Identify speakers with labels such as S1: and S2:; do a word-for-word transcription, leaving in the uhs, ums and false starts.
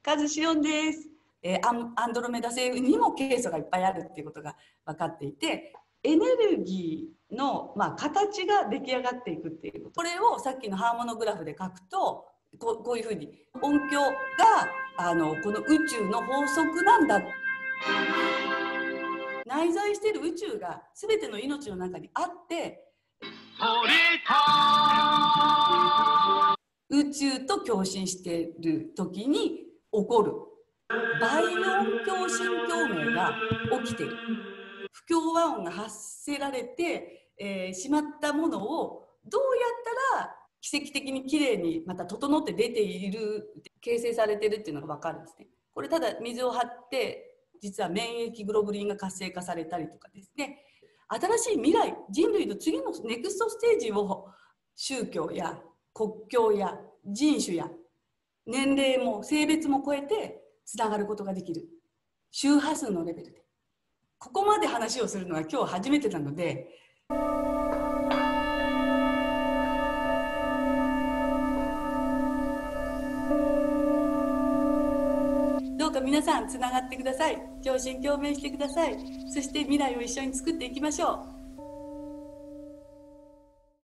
S1: カズシオンです。えー、アンアンドロメダ星にもケイ素がいっぱいあるっていうことが分かっていて、エネルギーの、まあ、形が出来上がっていくっていうこと。これをさっきのハーモノグラフで書くと、こう、こういうふうに音響があのこの宇宙の法則なんだ。内在している宇宙が全ての命の中にあって、宇宙と共振している時に起こるバイオン共振共鳴が起きている。不協和音が発せられて、えー、しまったものをどうやったら奇跡的にきれいにまた整って出ている、形成されているっていうのが分かるんですね。これただ水を張って実は免疫グロブリンが活性化されたりとかですね、新しい未来、人類の次のネクストステージを宗教や国境や人種や年齢も性別も超えてつながることができる。周波数のレベルで。ここまで話をするのは今日初めてなので、どうか皆さんつながってください。共振共鳴してください。そして未来を一緒に作っていきましょう。